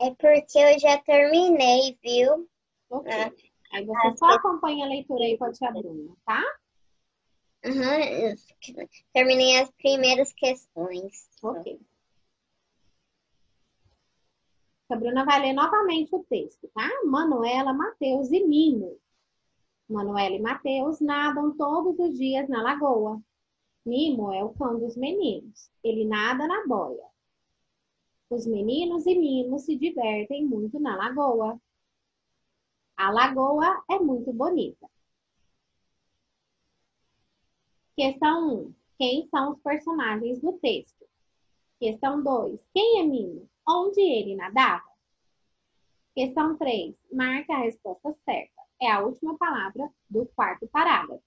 É porque eu já terminei, viu? Ok. Ah, Aí você as só acompanha a leitura aí com a tia Bruna, tá? Aham, terminei as primeiras questões. Ok. A Bruna vai ler novamente o texto, tá? Manuela, Mateus e Nino. Manuela e Mateus nadam todos os dias na lagoa. Nimo é o cão dos meninos. Ele nada na boia. Os meninos e Nimo se divertem muito na lagoa. A lagoa é muito bonita. Questão 1. Quem são os personagens do texto? Questão 2. Quem é Nimo? Onde ele nadava? Questão 3. Marque a resposta certa. É a última palavra do quarto parágrafo.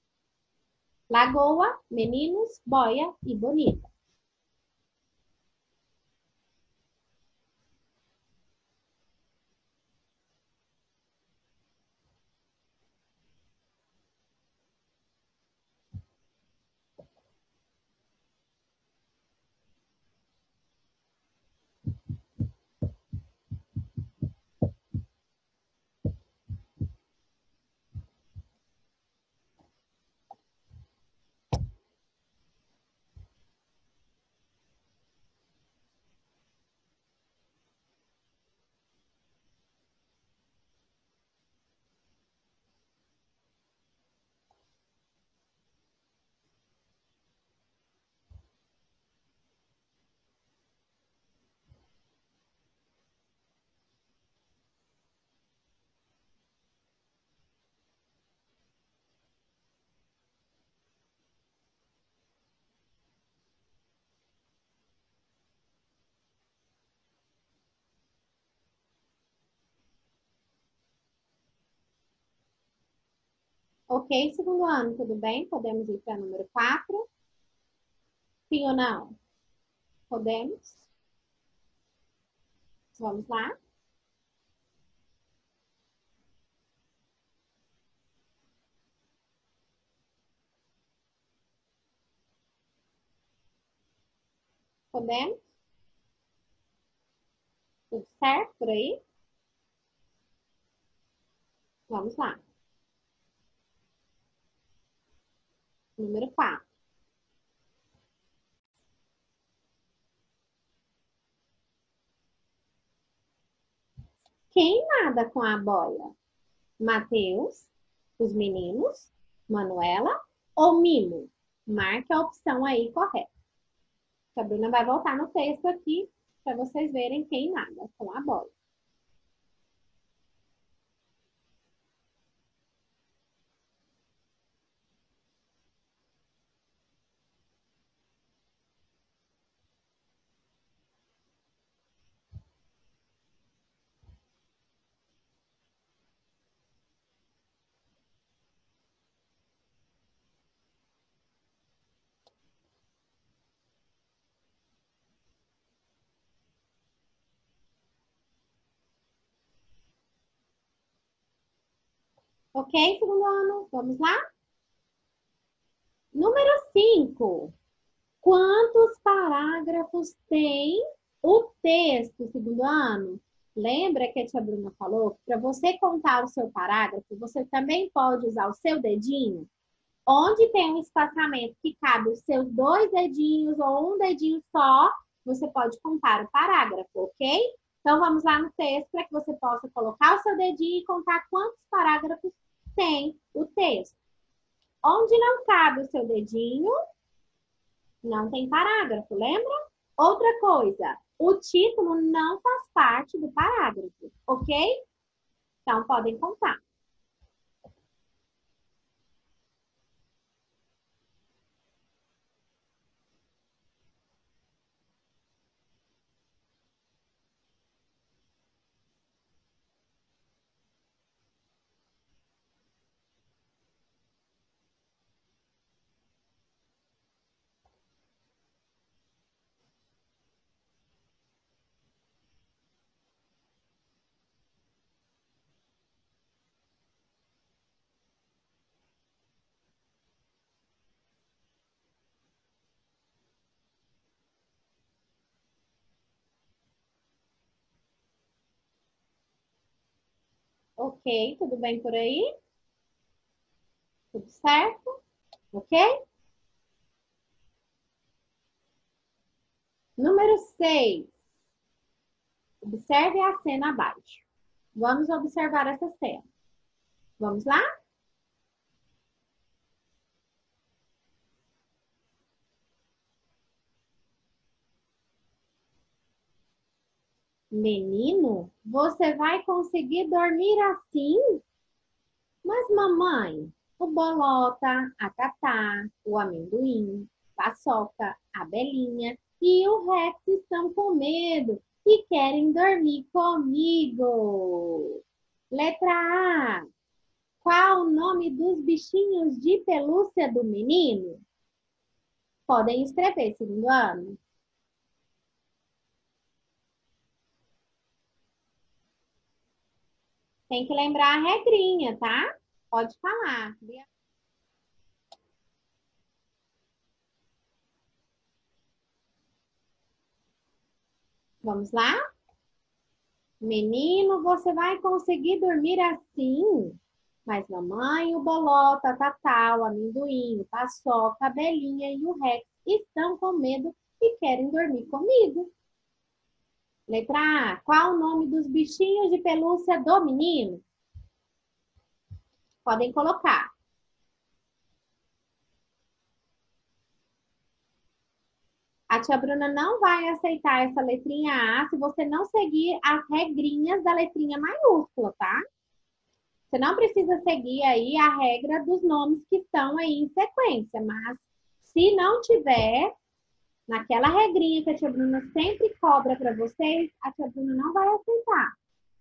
Lagoa, meninos, boia e bonita. Ok, segundo ano, tudo bem? Podemos ir para o número 4? Sim ou não? Podemos? Vamos lá? Podemos? Tudo certo por aí? Vamos lá. Número 4. Quem nada com a boia? Mateus, os meninos, Manuela ou Mimo? Marque a opção aí correta. A Bruna vai voltar no texto aqui para vocês verem quem nada com a boia. Ok, segundo ano? Vamos lá? Número 5. Quantos parágrafos tem o texto, segundo ano? Lembra que a tia Bruna falou que para você contar o seu parágrafo, você também pode usar o seu dedinho? Onde tem um espaçamento que cabe os seus dois dedinhos ou um dedinho só, você pode contar o parágrafo, ok? Então vamos lá no texto para que você possa colocar o seu dedinho e contar quantos parágrafos tem o texto. Onde não cabe o seu dedinho, não tem parágrafo, lembra? Outra coisa, o título não faz parte do parágrafo, ok? Então podem contar. Ok, tudo bem por aí? Tudo certo? Ok? Número 6. Observe a cena abaixo. Vamos observar essa cena. Vamos lá? Menino, você vai conseguir dormir assim? Mas, mamãe, o bolota, a tatá, o amendoim, paçoca, a belinha e o Rex estão com medo e querem dormir comigo. Letra A. Qual o nome dos bichinhos de pelúcia do menino? Podem escrever, segundo ano. Tem que lembrar a regrinha, tá? Pode falar. Vamos lá? Menino, você vai conseguir dormir assim? Mas mamãe, o bolota, a tatá, o amendoim, o paçoca, a belinha e o Rex estão com medo e querem dormir comigo. Letra A. Qual o nome dos bichinhos de pelúcia do menino? Podem colocar. A tia Bruna não vai aceitar essa letrinha A se você não seguir as regrinhas da letrinha maiúscula, tá? Você não precisa seguir aí a regra dos nomes que estão aí em sequência, mas se não tiver naquela regrinha que a tia Bruna sempre cobra para vocês, a tia Bruna não vai aceitar.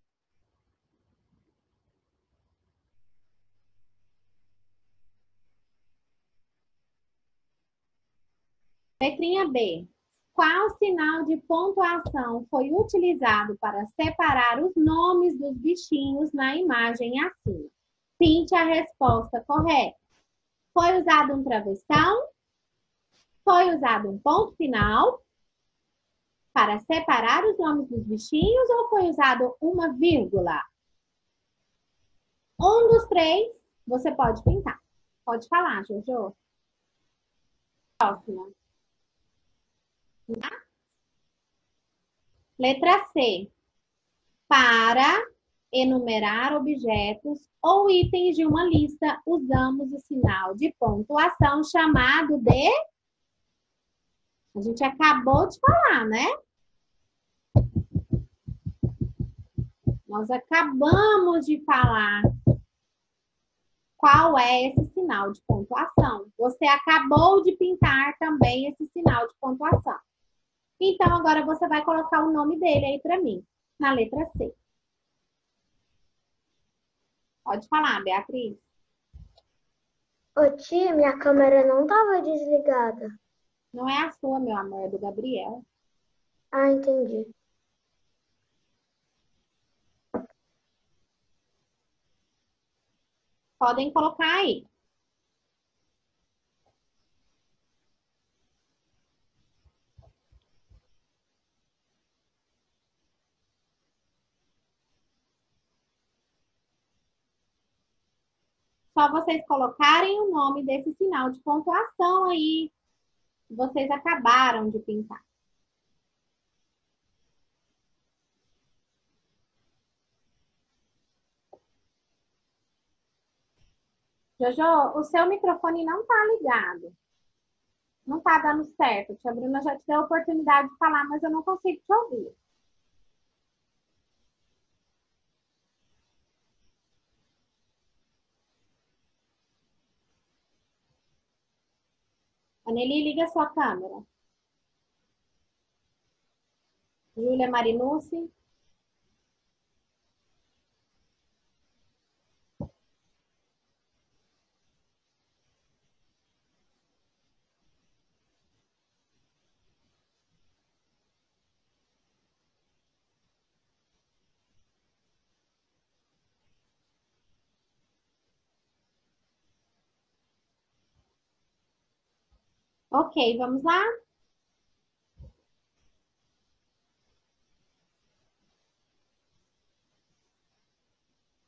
Letrinha B. Qual sinal de pontuação foi utilizado para separar os nomes dos bichinhos na imagem acima? Pinte a resposta correta. Foi usado um travessão? Foi usado um ponto final para separar os nomes dos bichinhos ou foi usado uma vírgula? Um dos três, você pode pintar. Pode falar, Jojo. Próxima. Letra C. Para enumerar objetos ou itens de uma lista, usamos o sinal de pontuação chamado de... A gente acabou de falar, né? Nós acabamos de falar qual é esse sinal de pontuação. Você acabou de pintar também esse sinal de pontuação. Então, agora você vai colocar o nome dele aí para mim, na letra C. Pode falar, Beatriz. Ô tia, minha câmera não estava desligada. Não é a sua, meu amor, é do Gabriel. Ah, entendi. Podem colocar aí. Só vocês colocarem o nome desse sinal de pontuação aí. Vocês acabaram de pintar. Jojo, o seu microfone não tá ligado. Não tá dando certo. Tia Bruna já te deu a oportunidade de falar, mas eu não consigo te ouvir. Anneli, liga a sua câmera. Júlia Marinucci. Ok, vamos lá?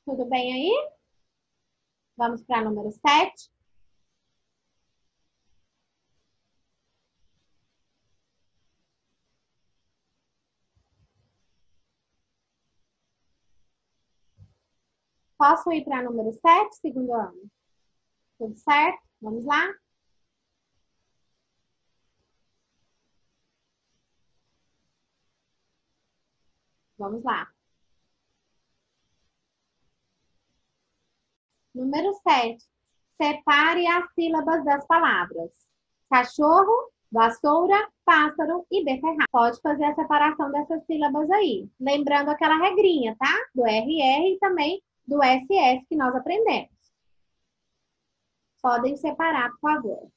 Tudo bem aí? Vamos para número 7. Posso ir para número 7, segundo ano? Tudo certo? Vamos lá? Vamos lá. Número 7. Separe as sílabas das palavras. Cachorro, vassoura, pássaro e beterraba. Pode fazer a separação dessas sílabas aí. Lembrando aquela regrinha, tá? Do RR e também do SS que nós aprendemos. Podem separar, por favor.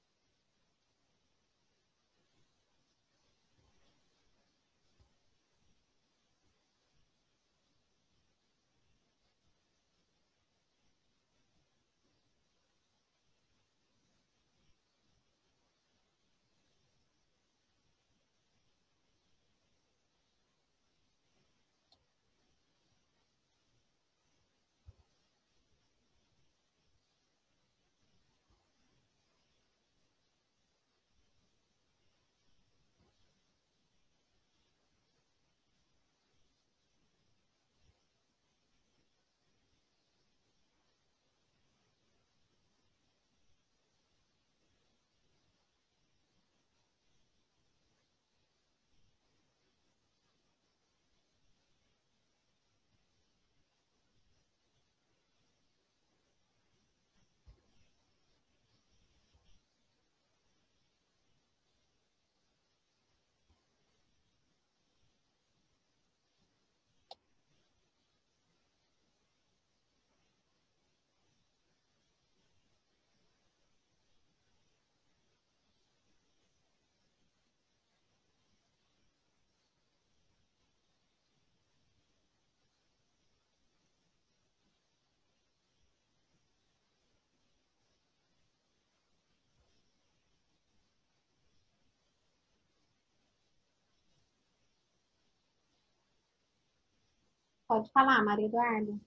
Pode falar, Maria Eduarda.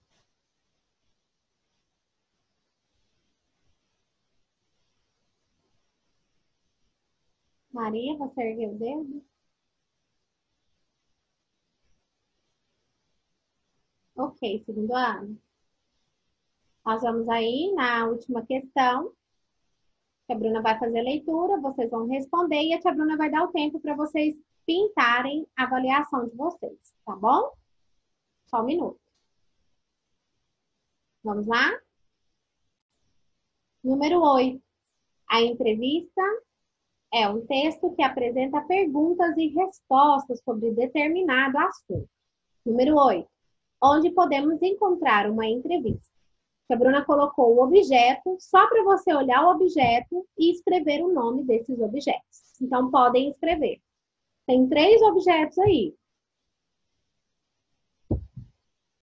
Maria, você ergueu o dedo? Ok, segundo ano. Nós vamos aí na última questão. A Bruna vai fazer a leitura, vocês vão responder e a tia Bruna vai dar o tempo para vocês pintarem a avaliação de vocês, tá bom? Só um minuto. Vamos lá? Número 8. A entrevista é um texto que apresenta perguntas e respostas sobre determinado assunto. Número 8. Onde podemos encontrar uma entrevista. A Bruna colocou o objeto só para você olhar o objeto e escrever o nome desses objetos. Então, podem escrever. Tem 3 objetos aí.